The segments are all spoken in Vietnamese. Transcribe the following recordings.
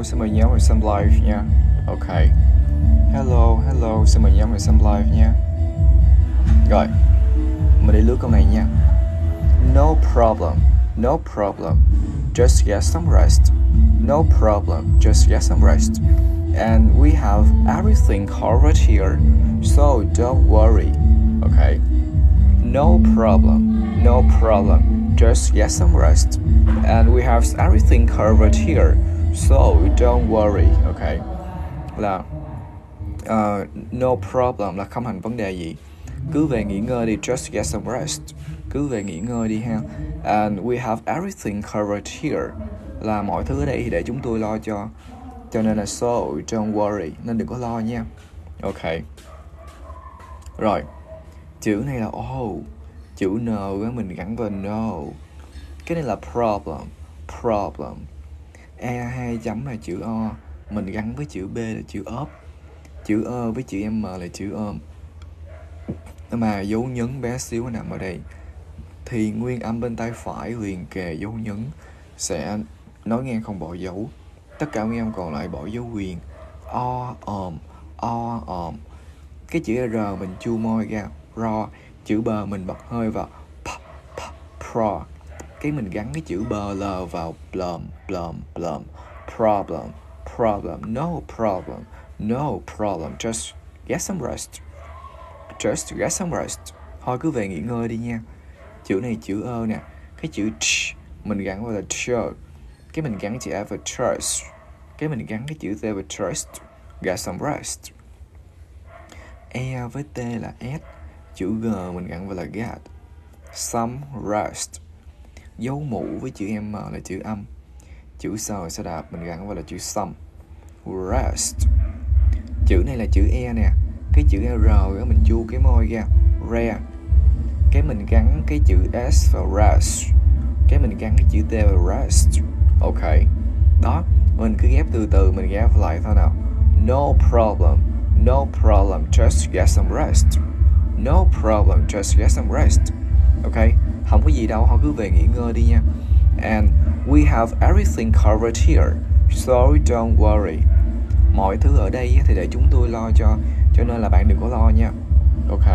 xin mời nhóm người xem live nha. Ok. Hello, xin mời nhóm người xem live nha. Rồi, mình đi lướt câu này nha. No problem, just get some rest. No problem, just get some rest. And we have everything covered here, so don't worry. Okay. No problem, just get some rest. And we have everything covered here, so don't worry. Okay. Là no problem là không thành vấn đề gì. Cứ về nghỉ ngơi đi, just get some rest. Cứ về nghỉ ngơi đi ha. And we have everything covered here. Là mọi thứ ở đây thì để chúng tôi lo cho. Cho nên là so don't worry, nên đừng có lo nha. Ok. Rồi. Chữ này là chữ N á, mình gắn vào no. Cái này là problem. E 2 chấm là chữ O, mình gắn với chữ B là chữ ốp. Chữ ơ với chữ M là chữ ôm. Mà dấu nhấn bé xíu nằm ở đây, thì nguyên âm bên tay phải liền kề dấu nhấn sẽ nói ngang không bỏ dấu. Tất cả nguyên âm còn lại bỏ dấu quyền. O ồm. Cái chữ R mình chu môi ra, ro. Chữ B mình bật hơi vào, pro. Cái mình gắn cái chữ B L vào, plum. Problem. No problem. Just get some rest. Thôi cứ về nghỉ ngơi đi nha. Chữ này chữ ơ nè. Cái chữ ch mình gắn vào là church. Cái mình gắn chữ A vào trust. Cái mình gắn cái chữ T vào trust. Get some rest. E với T là S. Chữ G mình gắn vào là get. Some rest. Dấu mũ với chữ M là chữ âm. Chữ sờ sẽ đạp mình gắn vào là chữ some. Rest. Chữ này là chữ E nè. Cái chữ R đó mình chu cái môi ra, re. Cái mình gắn cái chữ S vào rest. Cái mình gắn cái chữ T vào rest. Ok. Đó, mình cứ ghép từ từ, mình ghép lại thôi nào. No problem, just get some rest. No problem, just get some rest. Ok, không có gì đâu, họ cứ về nghỉ ngơi đi nha. And we have everything covered here, so don't worry. Mọi thứ ở đây thì để chúng tôi lo cho nên là bạn đừng có lo nha. Ok.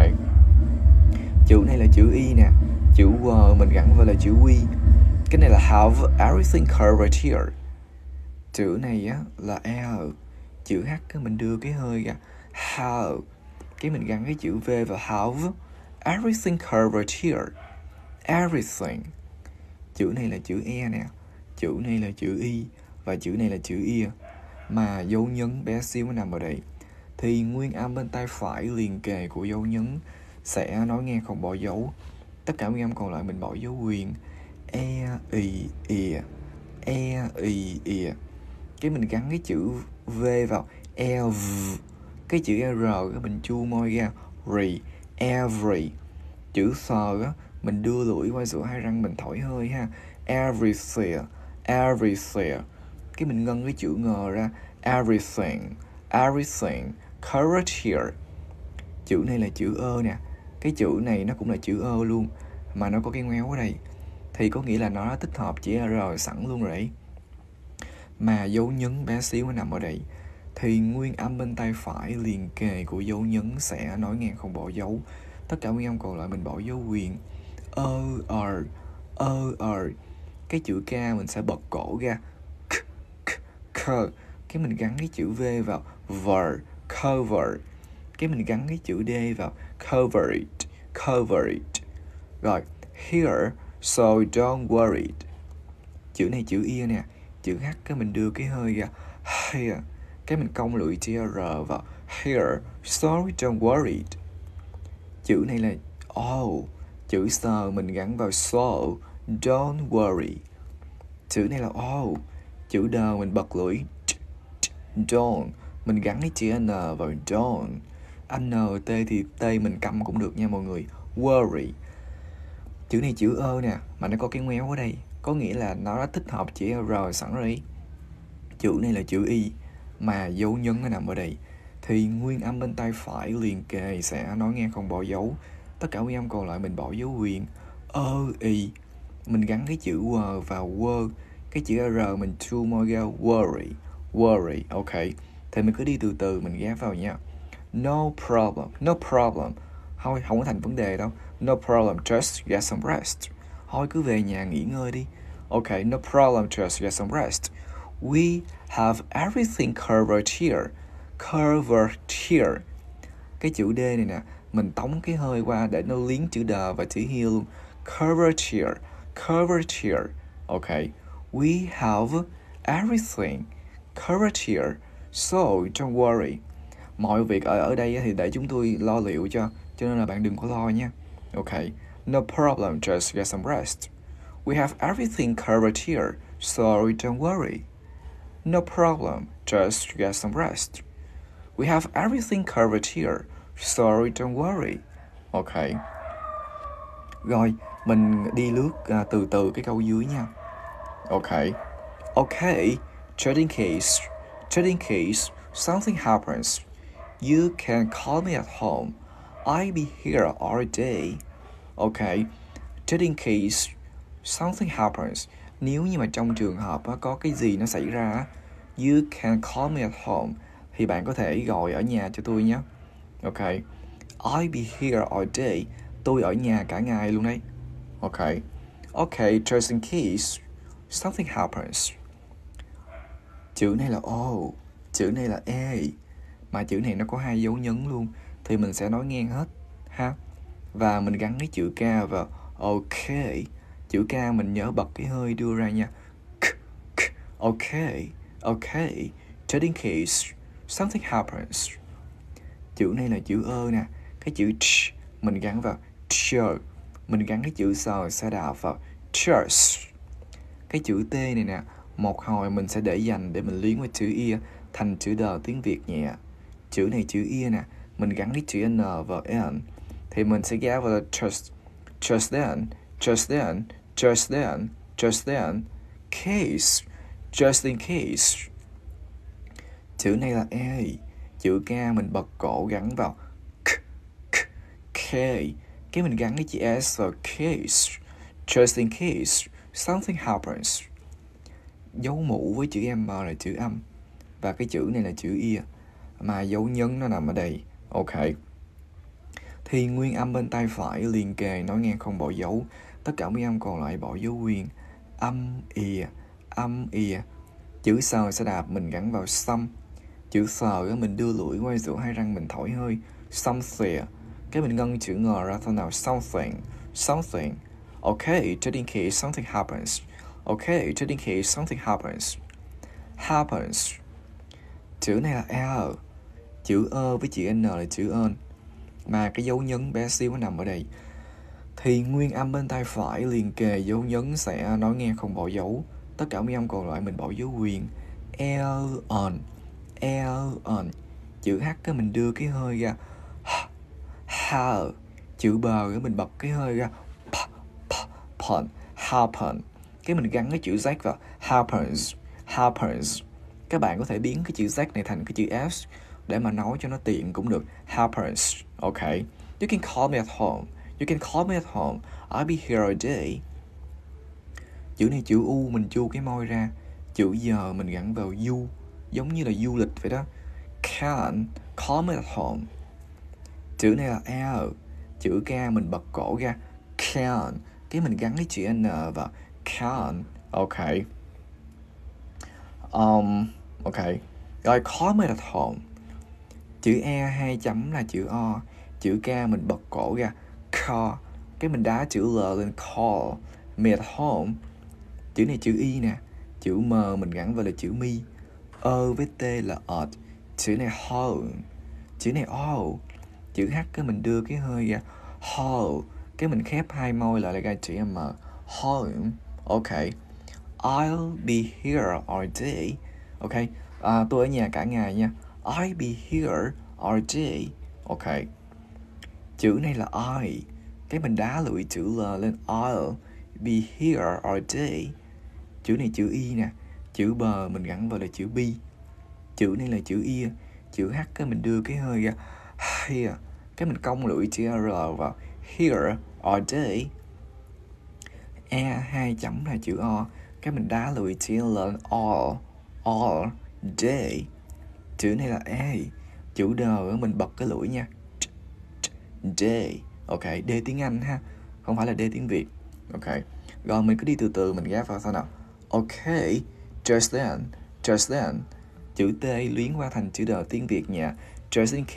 Chữ này là chữ Y nè. Chữ W mình gắn vào là chữ We. Cái này là have everything covered here. Chữ này á là L. Chữ H cái mình đưa cái hơi ra, have. Cái mình gắn cái chữ V vào have everything covered here. Everything. Chữ này là chữ E nè. Chữ này là chữ Y. Và chữ này là chữ Y. Mà dấu nhấn bé xíu nằm ở đây, thì nguyên âm bên tay phải liền kề của dấu nhấn sẽ nói ngang không bỏ dấu. Tất cả nguyên âm còn lại mình bỏ dấu quyền. E, ì, ìa. Cái mình gắn cái chữ V vào, ev. Cái chữ R cái mình chu môi ra, re, every. Chữ sờ á, mình đưa lưỡi qua giữa hai răng mình thổi hơi ha, everything. Cái mình ngân cái chữ Ng ra, everything, covered here. Chữ này là chữ ơ nè. Cái chữ này nó cũng là chữ ơ luôn, mà nó có cái ngoéo ở đây, thì có nghĩa là nó đã tích hợp chữ R sẵn luôn rồi đấy. Mà dấu nhấn bé xíu nó nằm ở đây, thì nguyên âm bên tay phải liền kề của dấu nhấn sẽ nói ngang không bỏ dấu. Tất cả nguyên âm còn lại mình bỏ dấu quyền. Cái chữ K mình sẽ bật cổ ra, k. Cái mình gắn cái chữ V vào, cover. Cái mình gắn cái chữ D vào, covered. Rồi, here, so don't worry. Chữ này chữ Y nè. Chữ H cái mình đưa cái hơi ra, here. Cái mình cong lưỡi chữ R vào, here, so don't worry. Chữ này là chữ sờ mình gắn vào so, don't worry. Chữ này là chữ đờ mình bật lưỡi, don't. Mình gắn cái chữ N vào don't. N, T thì T mình câm cũng được nha mọi người. Worry. Chữ này chữ ơ nè, mà nó có cái ngoéo ở đây, có nghĩa là nó đã tích hợp chữ R sẵn rồi. Chữ này là chữ Y, mà dấu nhấn nó nằm ở đây, thì nguyên âm bên tay phải liền kề sẽ nói ngang không bỏ dấu. Tất cả nguyên âm còn lại mình bỏ dấu quyền. Y. Mình gắn cái chữ W vào word. Cái chữ R mình chu môi ra, worry. Ok, thì mình cứ đi từ từ, mình ghép vào nha. No problem, no problem. Thôi, không có thành vấn đề đâu. No problem, just get some rest. Thôi, cứ về nhà nghỉ ngơi đi. Ok, no problem, just get some rest. We have everything covered here. Covered here. Cái chữ D này nè, mình tống cái hơi qua để nó liếng chữ D và chữ here luôn. Covered here. Covered here. Ok. We have everything covered here. So don't worry. Mọi việc ở đây thì để chúng tôi lo liệu cho nên là bạn đừng có lo nha. Ok. No problem, just get some rest. We have everything covered here. So don't worry. No problem, just get some rest. We have everything covered here. Sorry, don't worry. Ok. Rồi, mình đi lướt từ từ cái câu dưới nha. Ok. Ok, just in case something happens, you can call me at home. I'll be here all day. Ok, just in case something happens, nếu như mà trong trường hợp có cái gì nó xảy ra, you can call me at home, thì bạn có thể gọi ở nhà cho tôi nhé. Ok. I'll be here all day. Tôi ở nhà cả ngày luôn đấy. Ok. Ok, just in case something happens. Chữ này là O, chữ này là E, mà chữ này nó có 2 dấu nhấn luôn, thì mình sẽ nói ngang hết ha. Và mình gắn cái chữ K vào. Ok. Chữ K mình nhớ bật cái hơi đưa ra nha. Ok. Ok, just in case something happens. Chữ này là chữ ơ nè. Cái chữ ch mình gắn vào chair. Mình gắn cái chữ sờ xe đạp vào chairs. Cái chữ T này nè, một hồi mình sẽ để dành để mình liên với chữ ear thành chữ D tiếng Việt nhẹ. Chữ này chữ ear nè, mình gắn cái chữ N vào N, thì mình sẽ ghép vào just then, just then, just then, just then. Case, just in case. Chữ này là E. Chữ K mình bật cổ gắn vào K. Cái mình gắn cái chữ S vào case. Just in case something happens. Dấu mũ với chữ M là chữ âm, và cái chữ này là chữ ear, mà dấu nhấn nó nằm ở đây. Ok. Thì nguyên âm bên tay phải liền kề nói ngang không bỏ dấu. Tất cả mấy âm còn lại bỏ dấu nguyên. Âm ear, âm ear. Chữ sờ sẽ đạp mình gắn vào some. Chữ sờ mình đưa lưỡi qua giữa hai răng mình thổi hơi. Something. Cái mình ngân chữ ngờ ra thôi nào. Something. Something. Ok, just in case something happens. Ok, just in case something happens. Happens. Chữ này là L. Chữ ơ với chữ N là chữ ơn, mà cái dấu nhấn bé xíu nó nằm ở đây. Thì nguyên âm bên tay phải liền kề dấu nhấn sẽ nói ngang không bỏ dấu. Tất cả mấy âm còn lại mình bỏ dấu nguyên. L on. L on. Chữ H cái mình đưa cái hơi ra. H. Chữ bờ cái mình bật cái hơi ra. Happen. Happen. Cái mình gắn cái chữ Z vào. Happens. Happens. Các bạn có thể biến cái chữ Z này thành cái chữ S để mà nói cho nó tiện cũng được. Happens. Ok. You can call me at home. You can call me at home. I'll be here all day. Chữ này chữ U mình chu cái môi ra. Chữ giờ mình gắn vào U, giống như là du lịch vậy đó. Can call me at home. Chữ này là L. Chữ K mình bật cổ ra. Can. Cái mình gắn cái chữ N vào. Can. Ok. Ok. Rồi call me at home. Chữ E 2 chấm là chữ O. Chữ K mình bật cổ ra. Call. Cái mình đá chữ L lên. Call me at home. Chữ này chữ Y nè. Chữ M mình gắn vào là chữ mi. Ơ với T là at. Chữ này home. Chữ này O. Chữ H cái mình đưa cái hơi ra. Home. Cái mình khép hai môi lại là ra chữ M. Home. Ok. I'll be here all day. Ok. Tôi ở nhà cả ngày nha. I'll be here all day. Ok. Chữ này là I. Cái mình đá lưỡi chữ L lên. I'll be here all day. Chữ này chữ Y nè. Chữ bờ mình gắn vào là chữ B. Chữ này là chữ ear. Chữ H cái mình đưa cái hơi ra. Here. Cái mình cong lưỡi chữ R vào. Here all day. E 2 chấm là chữ O. Cái mình đá lưỡi chữ L lên. All. day. Chữ này là A. Chữ D mình bật cái lưỡi nha. Day. Ok, D tiếng Anh ha, không phải là D tiếng Việt. Ok, rồi mình cứ đi từ từ mình ghép vào sao nào. Ok, just then. Chữ T luyến qua thành chữ D tiếng Việt nha. Just in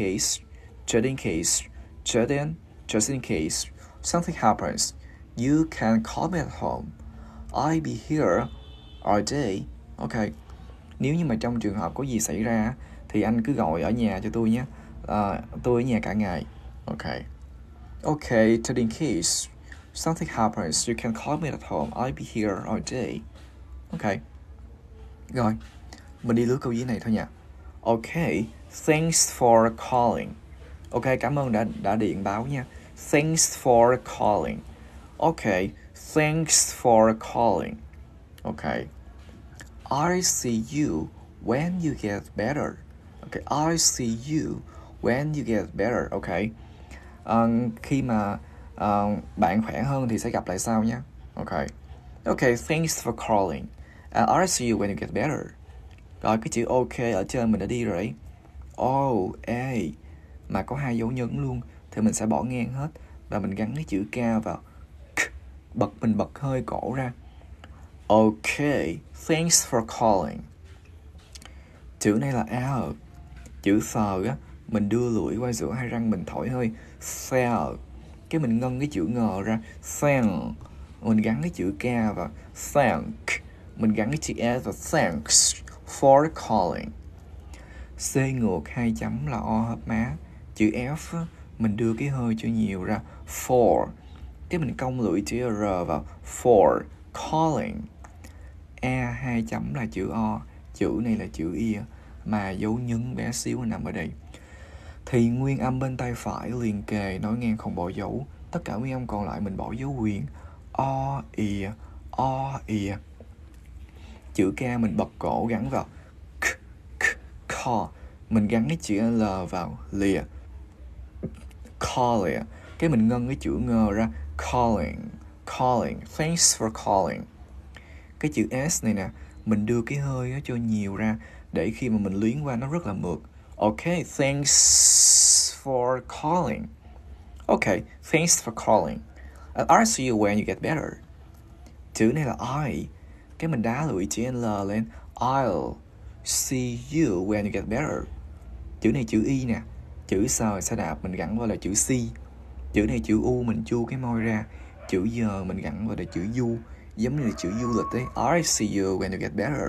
case something happens, you can call me at home. I'll be here all day. Ok, nếu như mà trong trường hợp có gì xảy ra thì anh cứ gọi ở nhà cho tôi nhé. Tôi ở nhà cả ngày. Ok. Ok, just in case something happens, you can call me at home. I'll be here all day. Ok. Rồi, mình đi lướt câu dưới này thôi nha. Ok, thanks for calling. Ok, cảm ơn đã điện báo nha. Thanks for calling. Ok, thanks for calling. Ok. I'll see you when you get better. Ok, I'll see you when you get better. Ok. Khi mà bạn khỏe hơn thì sẽ gặp lại sau nhé. Ok. Ok, thanks for calling. I'll see you when you get better. Rồi cái chữ ok ở trên mình đã đi rồi. Oh, A mà có 2 dấu nhấn luôn thì mình sẽ bỏ ngang hết và mình gắn cái chữ K vào. Mình bật hơi cổ ra. Ok, thanks for calling. Chữ này là L. Chữ sờ á, mình đưa lưỡi qua giữa hai răng mình thổi hơi sell. Cái mình ngân cái chữ ngờ ra. Thank. Mình gắn cái chữ K vào. Thank. Mình gắn cái chữ S vào. Thanks for calling. C ngược 2 chấm là O hợp má. Chữ F á, mình đưa cái hơi cho nhiều ra. For. Cái mình cong lưỡi chữ R vào. For calling. E 2 chấm là chữ O. Chữ này là chữ I mà dấu nhấn bé xíu nằm ở đây. Thì nguyên âm bên tay phải liền kề nối ngang không bỏ dấu. Tất cả nguyên âm còn lại mình bỏ dấu quyền. O, ì. Chữ K mình bật cổ gắn vào. Call. Mình gắn cái chữ L vào. Lìa. Call. Cái mình ngân cái chữ ngờ ra. Calling. Thanks for calling. Cái chữ S này nè, mình đưa cái hơi cho nhiều ra để khi mà mình luyến qua nó rất là mượt. Ok, thanks for calling. Ok, thanks for calling. I'll see you when you get better. Chữ này là I. Cái mình đá lưỡi chữ L lên. I'll see you when you get better. Chữ này chữ Y nè. Chữ sờ sẽ đạp mình gắn vào là chữ C. Chữ này chữ U mình chu cái môi ra. Chữ giờ mình gắn vào là chữ U. Giống như là chữ du lịch ấy. I'll see you when you get better.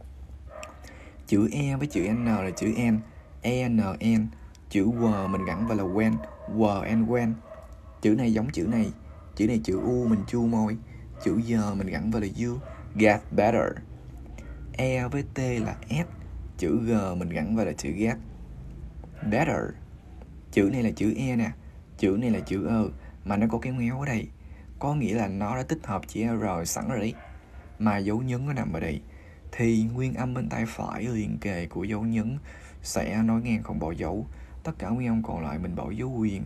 Chữ E với chữ N là chữ N. E-N-N. Chữ W mình gắn vào là when. W and when. Chữ này giống chữ này. Chữ này chữ U mình chu môi. Chữ giờ mình gắn vào là U. Get better. E với T là S. Chữ G mình gắn vào là chữ get. Better. Chữ này là chữ E nè. Chữ này là chữ E. Mà nó có cái ngoéo ở đây. Có nghĩa là nó đã tích hợp chữ R sẵn rồi đấy. Mà dấu nhấn nó nằm ở đây. Thì nguyên âm bên tay phải liền kề của dấu nhấn sẽ nối ngang không bỏ dấu. Tất cả nguyên âm còn lại mình bỏ dấu quyền.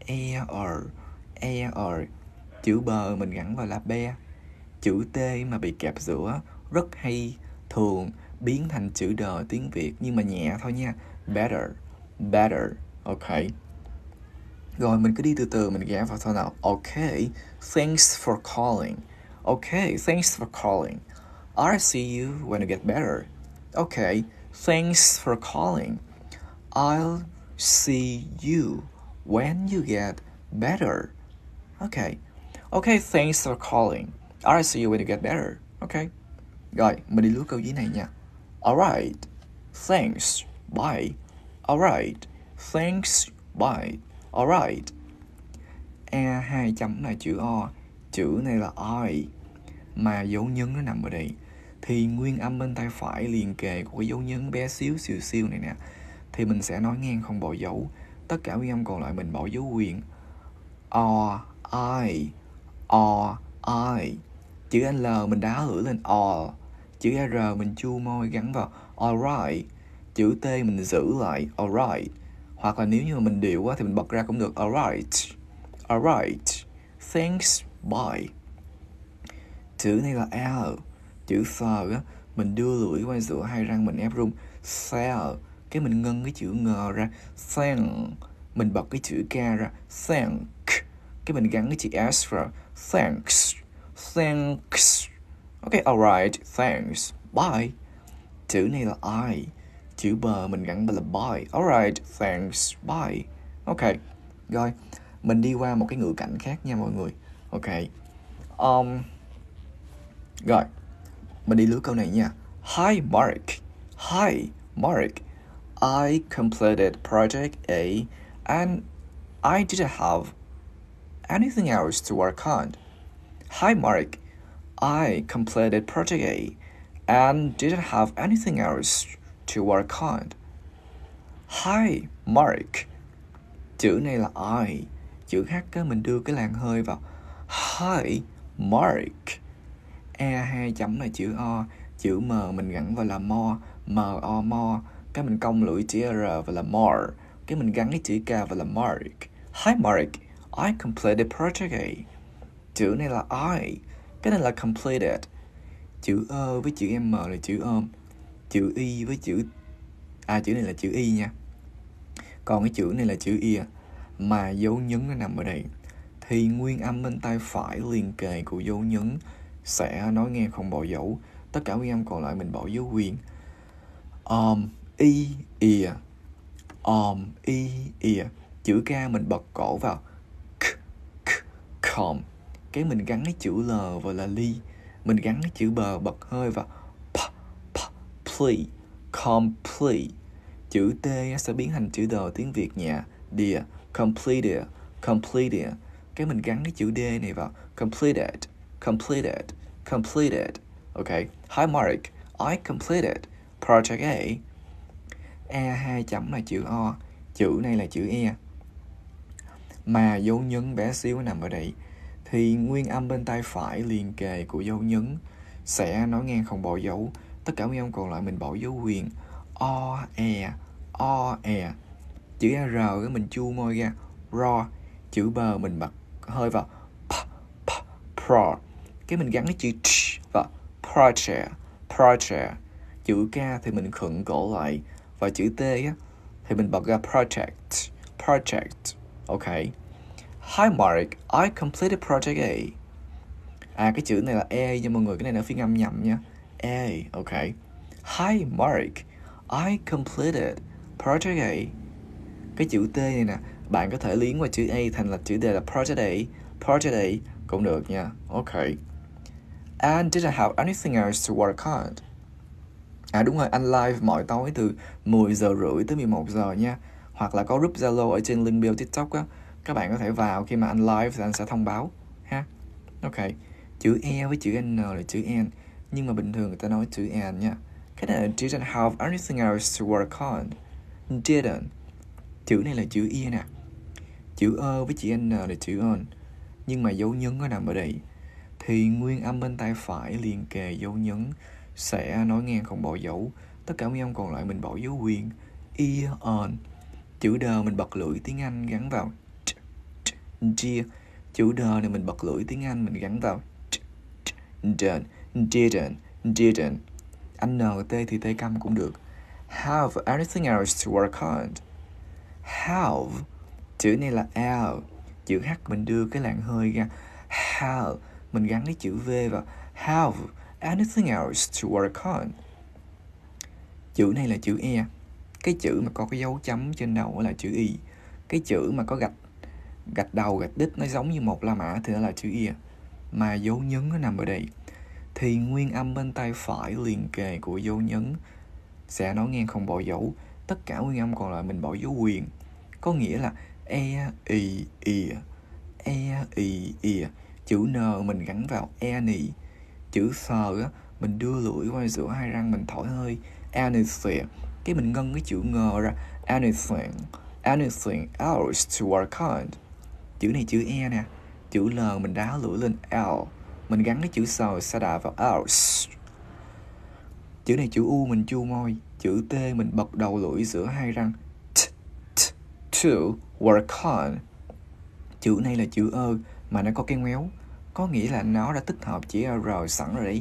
E-R. Chữ bờ mình gắn vào là be. Chữ T mà bị kẹp giữa rất hay thường biến thành chữ đờ tiếng Việt nhưng mà nhẹ thôi nha. Better. Ok. Rồi mình cứ đi từ từ mình ghé vào thôi nào. Ok, thanks for calling. Ok, thanks for calling. I'll see you when you get better. Ok, thanks for calling. I'll see you when you get better. Ok, thanks for calling. I'll see you when you get better. Ok. Rồi, mình đi lướt câu dưới này nha. Alright, thanks, bye. Alright, thanks, bye. Alright. E 2 chấm là chữ O. Chữ này là I. Mà dấu nhấn nó nằm ở đây. Thì nguyên âm bên tay phải liền kề của cái dấu nhấn bé xíu này nè. Thì mình sẽ nói ngang không bỏ dấu. Tất cả nguyên âm còn lại mình bỏ dấu quyền. I. Chữ L mình đá lưỡi lên all. Chữ R mình chu môi gắn vào alright. Chữ T mình giữ lại alright. Hoặc là nếu như mà mình điệu quá thì mình bật ra cũng được. Alright. Thanks, bye. Chữ này là L. Chữ sờ á, Mình đưa lưỡi qua giữa hai răng mình ép rung. Thank. Cái mình ngân cái chữ ngờ ra. Thank. Mình bật cái chữ K ra. Thank. Cái mình gắn cái chữ S ra. Thanks. Thanks. Ok, alright. Thanks. Bye. Chữ này là I. Chữ B mình gắn là bye. Alright. Thanks. Bye. Ok. Rồi. Mình đi qua một cái ngữ cảnh khác nha mọi người. Ok. Rồi. Mình đi lướt câu này nha. Hi Mark. Hi Mark. I completed project A and I didn't have anything else to work on. Hi Mark. I completed project A and didn't have anything else to work on. Hi Mark. Chữ này là I. Chữ H á, mình đưa cái làn hơi vào. Hi Mark. E hai chấm là chữ O. Chữ M mình gắn vào là more. M-O more. Cái mình cong lưỡi chữ R vào là more. Cái mình gắn cái chữ K vào là Mark. Hi Mark. I completed project A. Chữ này là I. Cái này là completed. Chữ ơ với chữ M là chữ ôm. Chữ Y với chữ... chữ này là chữ Y nha. Còn cái chữ này là chữ Y. Mà dấu nhấn nó nằm ở đây. Thì nguyên âm bên tay phải liền kề của dấu nhấn sẽ nói nghe không bỏ dấu. Tất cả nguyên âm còn lại mình bỏ dấu quyền. Y, ìa. Y, ìa. Chữ K mình bật cổ vào. Com. Cái mình gắn cái chữ L vào là ly. Mình gắn cái chữ B bật hơi vào. Plea. Complete. Chữ T sẽ biến thành chữ D tiếng Việt nhẹ. Dear. Completed. Completed. Cái mình gắn cái chữ D này vào. Completed. Completed. Completed. Ok. Hi Mark. I completed project A. E hai chấm là chữ O. Chữ này là chữ E. Mà dấu nhấn bé xíu nằm ở đây. Thì nguyên âm bên tay phải liền kề của dấu nhấn sẽ nói ngang không bỏ dấu. Tất cả nguyên âm còn lại mình bỏ dấu quyền. O, E. O, E. Chữ R mình chu môi ra. Ro. Chữ B mình bật hơi vào. Pro. Cái mình gắn cái chữ ch vào. Project. Project. Chữ K thì mình khựng cổ lại. Và chữ T á, thì mình bật ra project. Project. Ok. Hi Mark, I completed project A. Cái chữ này là E nha mọi người. Cái này là phiên âm nhầm nha. A. Ok. Hi Mark, I completed project A. Cái chữ T này nè, bạn có thể liến qua chữ A thành là chữ D là project A. Project A cũng được nha. Ok. And didn't have anything else to work on. Đúng rồi, anh live mỗi tối từ 10 giờ rưỡi tới 11 giờ nha. Hoặc là có group Zalo ở trên link bio TikTok á. Các bạn có thể vào khi mà anh live thì anh sẽ thông báo ha. Ok. Chữ E với chữ N là chữ N. Nhưng mà bình thường người ta nói chữ N nha. Cái này là didn't have anything else to work on. Didn't. Chữ này là chữ E nè. Chữ ơ với chữ N là chữ on. Nhưng mà dấu nhấn nó nằm ở đây. Thì nguyên âm bên tay phải liền kề dấu nhấn sẽ nói ngang không bỏ dấu. Tất cả nguyên âm còn lại mình bỏ dấu quyền. E, on. Chữ D mình bật lưỡi tiếng Anh gắn vào. Dear. Chữ D này mình bật lưỡi tiếng Anh mình gắn vào. Didn't. Anh N, T thì T câm cũng được. Have anything else to work on. Have. Chữ này là L. Chữ H mình đưa cái làn hơi ra. Have. Mình gắn cái chữ V vào. Have anything else to work on. Chữ này là chữ E. Cái chữ mà có cái dấu chấm trên đầu là chữ Y. Cái chữ mà có gạch đầu, gạch đích nó giống như một La Mã thì nó là chữ E. Mà dấu nhấn nó nằm ở đây. Thì nguyên âm bên tay phải liền kề của dấu nhấn sẽ nói ngang không bỏ dấu. Tất cả nguyên âm còn lại mình bỏ dấu quyền. Có nghĩa là E, I, I. E, I, I. Chữ N mình gắn vào any. Chữ sờ á, mình đưa lưỡi qua giữa hai răng mình thổi hơi. Anything. Cái mình ngân cái chữ ngờ ra. Anything else to work on. Chữ này chữ E nè. Chữ L mình đá lưỡi lên L. Mình gắn cái chữ sờ sa đà vào else. Chữ này chữ U mình chu môi. Chữ T mình bật đầu lưỡi giữa hai răng. To work on. Chữ này là chữ ơ mà nó có cái ngoéo. Có nghĩa là nó đã tích hợp chữ R sẵn rồi đấy.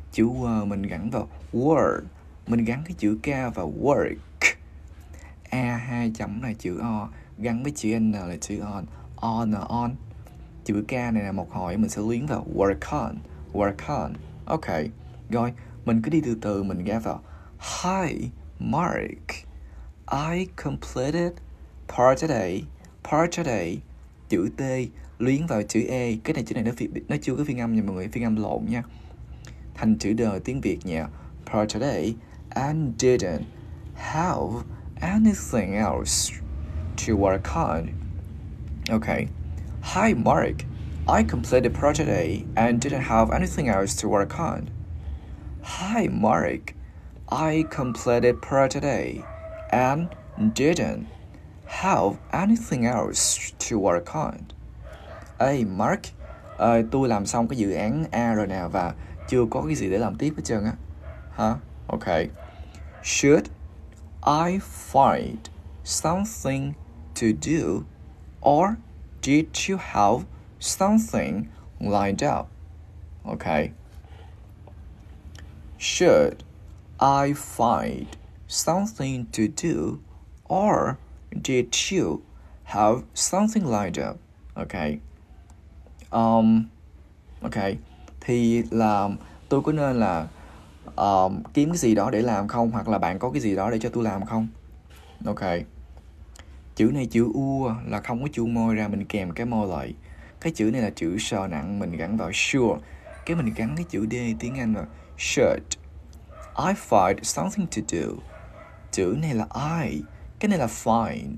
Chữ W mình gắn vào word. Mình gắn cái chữ K vào work. A hai chấm là chữ O, gắn với chữ N là chữ on. Chữ K này là một hồi mình sẽ luyến vào work on. Ok, rồi mình cứ đi từ từ, mình ghép vào Hi Mark, I completed part today. Chữ T luyến vào chữ E. Cái này chữ này nó chưa có phiên âm nha mọi người, phiên âm lộn nha, thành chữ đờ tiếng Việt nha. Part today and didn't have anything else to work on. Okay. Hi Mark, I completed part today and didn't have anything else to work on. Hi Mark, I completed part today and didn't have anything else to work on. Hey Mark, tôi làm xong cái dự án A rồi nè và chưa có cái gì để làm tiếp hết trơn á. Hả? Ok. Should I find something to do or did you have something lined up? Okay. Should I find something to do or did you have something lined up? Okay. Ok. Thì là tôi có nên là kiếm cái gì đó để làm không? Hoặc là bạn có cái gì đó để cho tôi làm không? Ok. Chữ này chữ U là không có chu môi ra, mình kèm cái môi lại. Cái chữ này là chữ sờ nặng, mình gắn vào sure. Cái mình gắn cái chữ D tiếng Anh vào should. I find something to do. Chữ này là I. Cái này là find.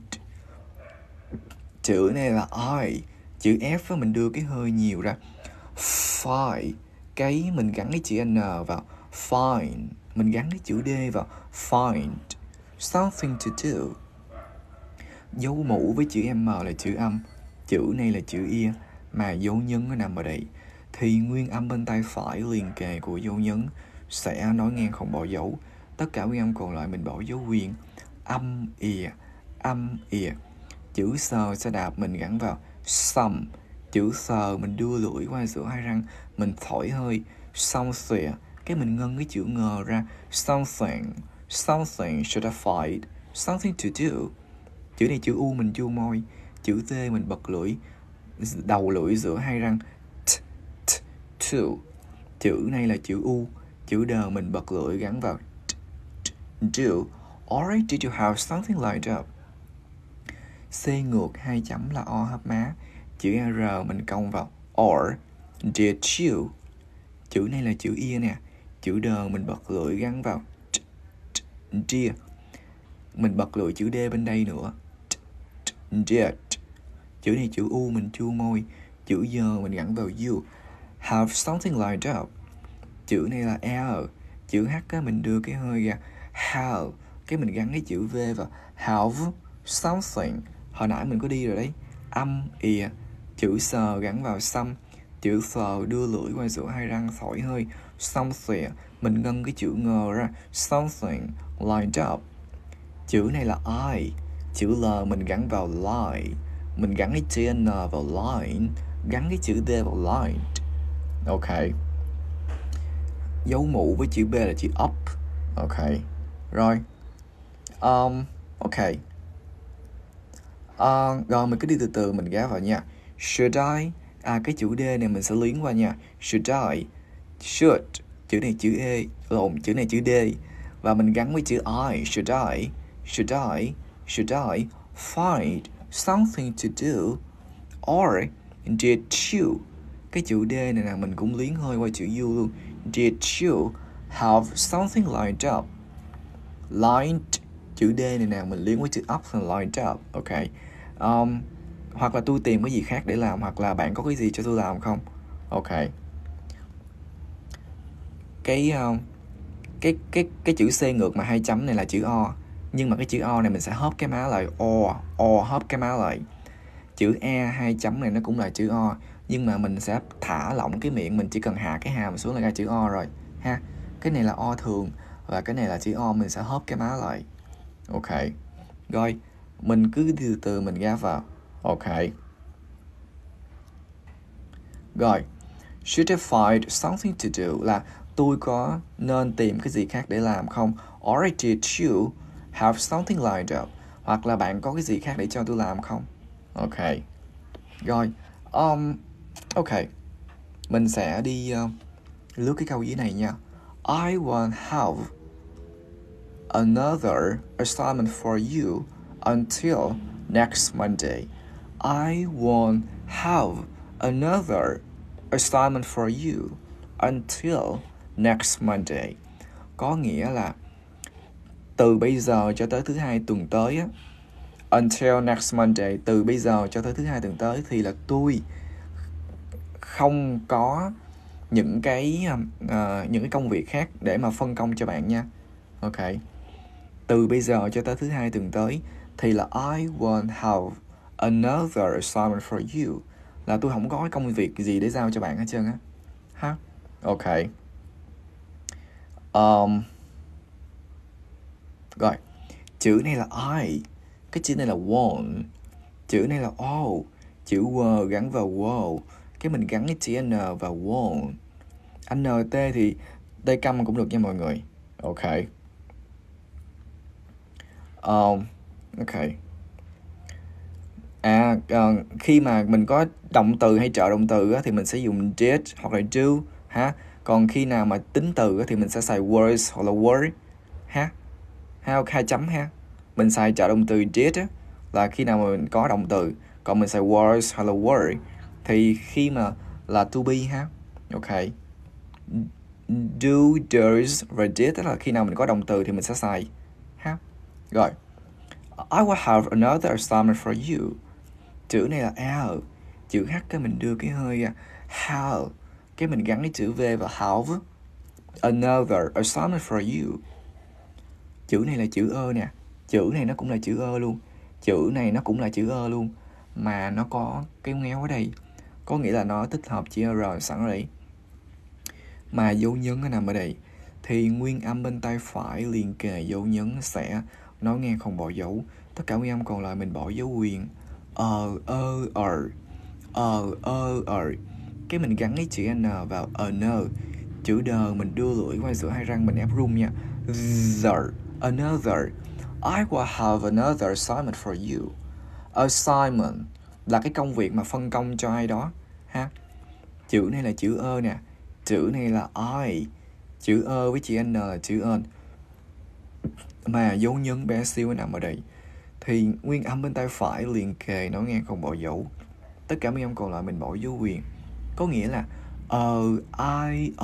Chữ này là I. Chữ F mình đưa cái hơi nhiều ra. Find. Cái mình gắn cái chữ N vào find. Mình gắn cái chữ D vào find. Something to do. Dấu mũ với chữ M là chữ âm. Chữ này là chữ ia, mà dấu nhấn nó nằm ở đây. Thì nguyên âm bên tay phải liền kề của dấu nhấn sẽ nối ngang không bỏ dấu. Tất cả nguyên âm còn lại mình bỏ dấu nguyên. Âm ỉa. Chữ sờ sẽ đạp mình gắn vào some. Chữ sờ mình đưa lưỡi qua giữa hai răng, mình thổi hơi something. Cái mình ngân cái chữ ngờ ra something should I find something to do. Chữ này chữ U mình chu môi. Chữ T mình bật lưỡi, đầu lưỡi giữa hai răng to. Chữ này là chữ U. Chữ đờ mình bật lưỡi gắn vào do. Or did you have something lined up? C ngược hai chấm là O hấp má. Chữ R mình cong vào or. Did you? Chữ này là chữ ia nè. Chữ đờ mình bật lưỡi gắn vào dear. Mình bật lưỡi chữ D bên đây nữa. Did. Chữ này chữ U mình chu môi. Chữ giờ mình gắn vào you. Have something lined up. Chữ này là L. Chữ H á, mình đưa cái hơi ra have. Cái mình gắn cái chữ V vào have something. Hồi nãy mình có đi rồi đấy. Âm ỉa. Chữ sờ gắn vào some. Chữ sờ đưa lưỡi qua giữa hai răng thổi hơi something. Mình ngân cái chữ ngờ ra something lined up. Chữ này là I. Chữ L mình gắn vào line. Mình gắn cái chữ N vào line. Gắn cái chữ D vào line. Ok. Dấu mũ với chữ B là chữ up. Ok. Rồi. Ok. Rồi mình cứ đi từ từ mình ghé vào nha. Should I? Cái chữ D này mình sẽ luyến qua nha. Should I? Should. Chữ này chữ E. Chữ này chữ D. Và mình gắn với chữ I. Should I find something to do? Or did you? Cái chữ D này là mình cũng luyến hơi qua chữ U luôn. Did you have something lined up? Lined. Chữ D này nè mình liên với chữ up là lined up. Ok. Hoặc là tôi tìm cái gì khác để làm, hoặc là bạn có cái gì cho tôi làm không? Ok. Cái chữ C ngược mà hai chấm này là chữ O. Nhưng mà cái chữ O này mình sẽ hớp cái má lại. O hớp cái má lại. Chữ E hai chấm này nó cũng là chữ O. Nhưng mà mình sẽ thả lỏng cái miệng. Mình chỉ cần hạ cái hàm xuống là ra chữ O rồi ha. Cái này là O thường. Và cái này là chữ O, mình sẽ hớp cái má lại. Ok. Rồi mình cứ từ từ mình ra vào. Ok. Rồi. Should I find something to do? Là tôi có nên tìm cái gì khác để làm không? Or did you have something lined up? Hoặc là bạn có cái gì khác để cho tôi làm không? Ok. Rồi. Ok. Mình sẽ đi lướt cái câu dưới này nha. I won't have another assignment for you until next Monday. I won't have another assignment for you until next Monday. Có nghĩa là từ bây giờ cho tới thứ hai tuần tới á, until next Monday, từ bây giờ cho tới thứ hai tuần tới thì là tôi không có những cái công việc khác để mà phân công cho bạn nha. Ok. Từ bây giờ cho tới thứ hai tuần tới thì là I won't have another assignment for you, là tôi không có cái công việc gì để giao cho bạn hết trơn á. Ha. Ok. Rồi. Chữ này là I, cái chữ này là won't, chữ này là oh, chữ w gắn vào wow, cái mình gắn cái chữ n vào won't. NT thì T câm cũng được nha mọi người. Ok. Ok. Khi mà mình có động từ hay trợ động từ á, thì mình sẽ dùng did hoặc là do ha. Còn khi nào mà tính từ á, thì mình sẽ xài was hoặc là were ha. Ha, 2 chấm ha. Mình xài trợ động từ did á, là khi nào mà mình có động từ. Còn mình xài was hoặc là were thì khi mà là to be ha. Ok. Do, does và did, tức là khi nào mình có động từ thì mình sẽ xài ha. Rồi. I will have another assignment for you. Chữ này là L, chữ H cái mình đưa cái hơi have, cái mình gắn cái chữ V vào have. Another assignment for you. Chữ này là chữ ơ nè, chữ này nó cũng là chữ ơ luôn, chữ này nó cũng là chữ ơ luôn, mà nó có cái ngéo ở đây, có nghĩa là nó tích hợp chữ R sẵn rồi. Mà dấu nhấn nó nằm ở đây, thì nguyên âm bên tay phải liền kề dấu nhấn sẽ nói ngang không bỏ dấu. Tất cả nguyên âm còn lại mình bỏ dấu quyền. Cái mình gắn cái chữ N vào chữ đờ mình đưa lưỡi qua giữa hai răng mình ép rung nha. Another. I will have another assignment for you. Assignment là cái công việc mà phân công cho ai đó ha. Chữ này là chữ ơ nè, chữ này là I, chữ ơ với chữ N là chữ ơn, mà dấu nhấn bé xíu nằm ở đây. Thì nguyên âm bên tay phải liền kề nói ngang không bỏ dấu. Tất cả mấy âm còn lại mình bỏ dấu quyền. Có nghĩa là I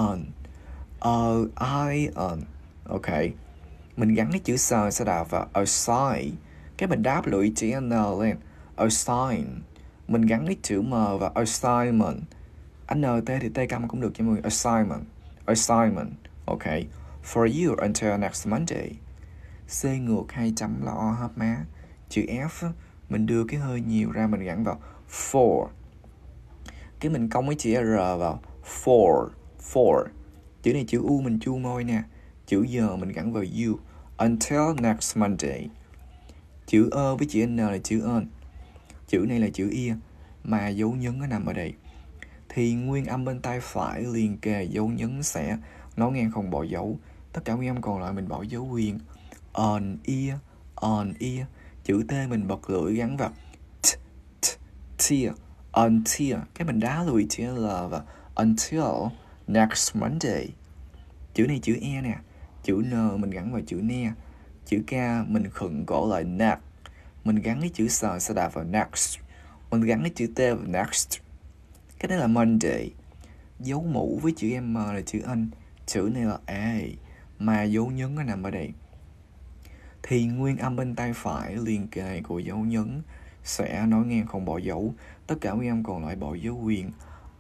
on. Ok. Mình gắn cái chữ sign sẽ đạp vào assign, cái mình đáp lưỡi chữ N lên. Assign. Mình gắn cái chữ M vào assignment. NT thì T câm cũng được cho mọi người. Assignment. Ok. For you until next Monday. C ngược 2 chấm là O hấp má. Chữ F mình đưa cái hơi nhiều ra, mình gắn vào for. Cái mình cong cái chữ R vào for. Chữ này chữ U mình chu môi nè. Chữ giờ mình gắn vào you. Until next Monday. Chữ ơ với chữ N là chữ ơn. Chữ này là chữ ia, mà dấu nhấn nó nằm ở đây. Thì nguyên âm bên tay phải liền kề dấu nhấn sẽ nói ngang không bỏ dấu. Tất cả nguyên âm còn lại mình bỏ dấu quyền. On ear. Chữ T mình bật lưỡi gắn vào tear. Until. Cái mình đá lùi chữ L vào until next Monday. Chữ này chữ E nè. Chữ N mình gắn vào chữ ne. Chữ K mình khựng cổ lại neck. Mình gắn cái chữ S sẽ đạp vào next. Mình gắn cái chữ T vào next. Cái này là Monday. Dấu mũ với chữ M là chữ N. Chữ này là A, mà dấu nhấn nó nằm ở đây. Thì nguyên âm bên tay phải liền kề của dấu nhấn sẽ nói ngang không bỏ dấu. Tất cả nguyên âm còn lại bỏ dấu quyền.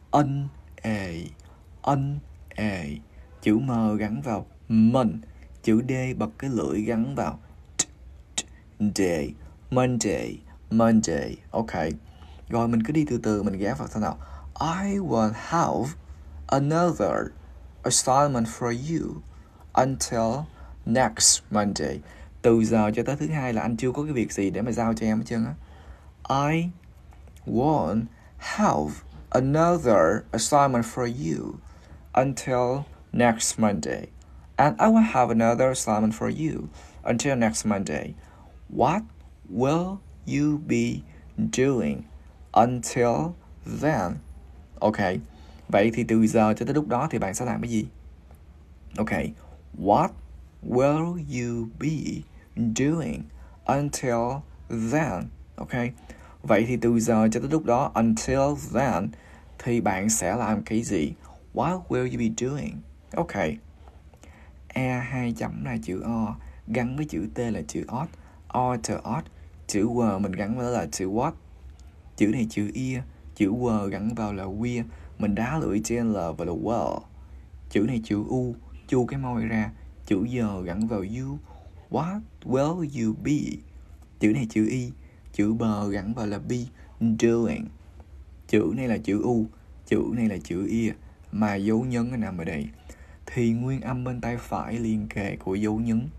Un a. Chữ M gắn vào mình. Chữ D bật cái lưỡi gắn vào day. Monday. Ok. Rồi mình cứ đi từ từ, mình ghé vào thế nào. I will have another assignment for you until next Monday. Từ giờ cho tới thứ hai là anh chưa có cái việc gì để mà giao cho em hết trơn á. I won't have another assignment for you until next Monday. And I will have another assignment for you. Until next Monday. What will you be doing until then? Ok. Vậy thì từ giờ cho tới lúc đó thì bạn sẽ làm cái gì? Ok. What will you be doing until then? Ok. Vậy thì từ giờ cho tới lúc đó, until then, thì bạn sẽ làm cái gì? What will you be doing? Ok. E hai chấm là chữ O, gắn với chữ T là chữ OT. O to OT. Chữ W mình gắn với là chữ what. Chữ này chữ ear. Chữ W gắn vào là we. Mình đá lưỡi trên L và là well. Chữ này chữ U, chu cái môi ra. Chữ giờ gắn vào you. What will you be? Chữ này chữ Y, chữ B gắn vào là be, doing. Chữ này là chữ U, chữ này là chữ ear, mà dấu nhấn nó nằm ở đây. Thì nguyên âm bên tay phải liên kề của dấu nhấn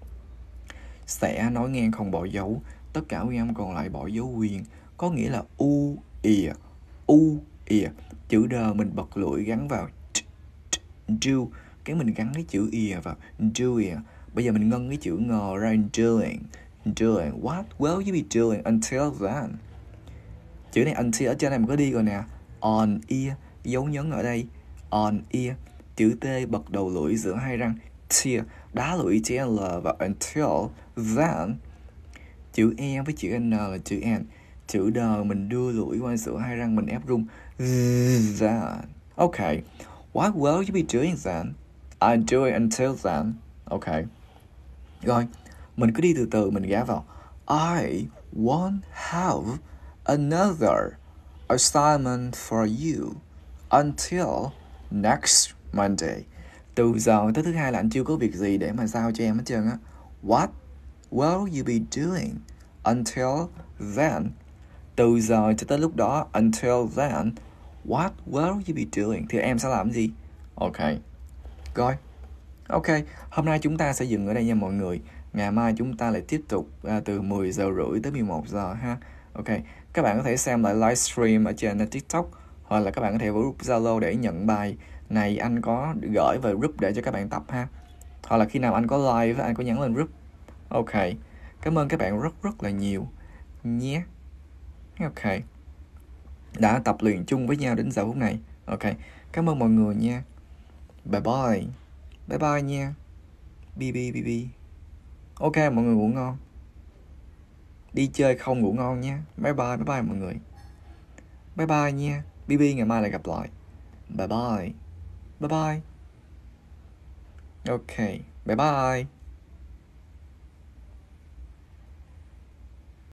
sẽ nói ngang không bỏ dấu. Tất cả nguyên âm còn lại bỏ dấu quyền, có nghĩa là u, ear, u, ear. Chữ D mình bật lưỡi gắn vào do, cái mình gắn cái chữ ear vào do. Bây giờ mình ngân cái chữ ngờ ra doing. What will you be doing until then? Chữ này until ở trên này mình có đi rồi nè. On ear, dấu nhấn ở đây. On ear. Chữ T bật đầu lưỡi giữa hai răng. Tear, đá lưỡi chữ L và until then. Chữ E với chữ N là chữ N. Chữ D mình đưa lưỡi qua giữa hai răng, mình ép rung. Then. Ok. What will you be doing then? I'm doing until then. Ok. Rồi, mình cứ đi từ từ, mình ghé vào. I won't have another assignment for you until next Monday. Từ giờ tới thứ hai là anh chưa có việc gì để mà giao cho em hết trơn á. What will you be doing until then? Từ giờ cho tới lúc đó, until then, what will you be doing? Thì em sẽ làm gì? Ok. Rồi. Ok, hôm nay chúng ta sẽ dừng ở đây nha mọi người. Ngày mai chúng ta lại tiếp tục từ 10 giờ rưỡi tới 11 giờ ha. Ok, các bạn có thể xem lại livestream ở trên TikTok, hoặc là các bạn có thể vào group Zalo để nhận bài này anh có gửi vào group để cho các bạn tập ha. Hoặc là khi nào anh có live anh có nhắn lên group. Ok, cảm ơn các bạn rất là nhiều nhé. Ok, đã tập luyện chung với nhau đến giờ phút này. Ok, cảm ơn mọi người nha. Bye bye. Bye bye nha. BB. Ok, mọi người ngủ ngon. Đi chơi không ngủ ngon nha. Bye bye mọi người. Bye bye nha. BB ngày mai lại gặp lại. Bye bye. Ok, bye bye.